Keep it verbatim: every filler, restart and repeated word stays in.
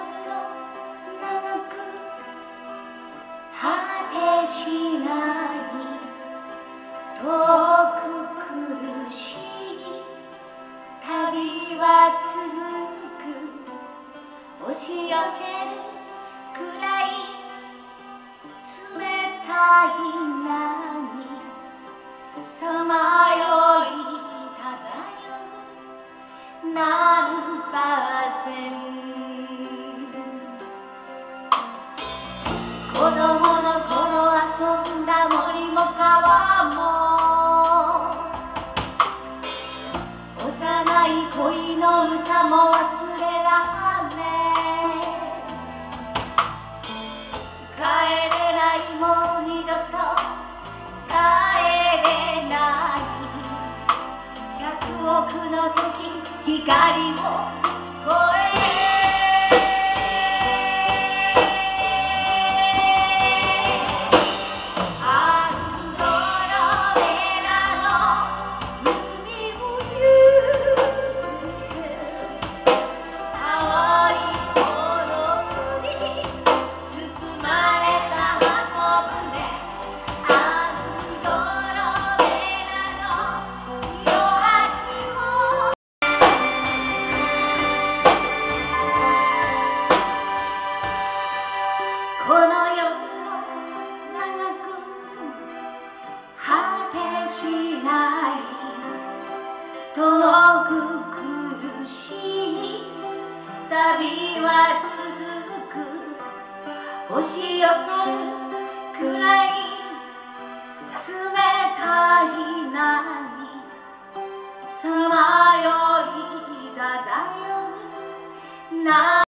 長く果てしない遠く苦しい旅は続く押し寄せるくらい冷たい波さまよい漂う何パーセン子供の頃遊んだ森も川も幼い恋の歌も忘れられ帰れないもう二度と帰れない百億の時光を越えこの世も長く果てしない遠く苦しい旅は続く押し寄せるくらい冷たい波さまよい漂う